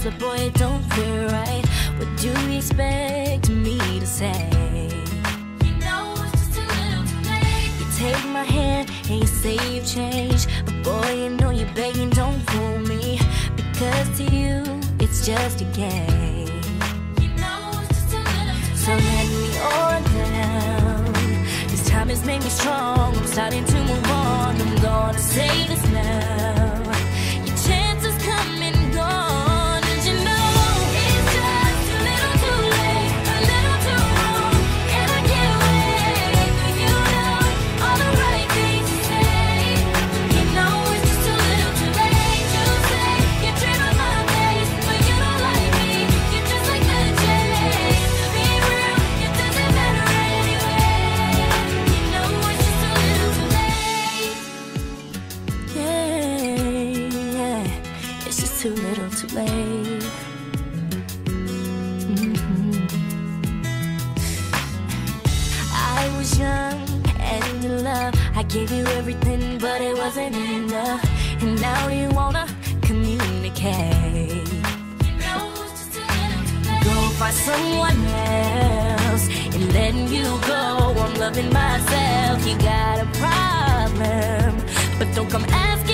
but boy, it don't feel right. What do you expect me to say? You know it's just a little too late. You take my hand and you say you've changed, but boy, you know you're begging, don't fool me, because to you, it's just a game. You know it's just a little too late. So let me on down. This time has made me strong. I'm starting to move on. I'm gonna say this now. Your chances come and gone, and you know it's just a little too late, a little too wrong. Can I get away? You know all the right things to say. You know it's just a little too late. You say you're dreaming my face, but you don't like me. You're just like the chase. Being real, it doesn't matter anyway. You know it's just a little too late. Yeah, it's just too little too late. I was young and in love. I gave you everything, but it wasn't enough. And now you wanna communicate. You know it's just a little too late. Go find someone else and letting you go. I'm loving myself. You got a problem, but don't come asking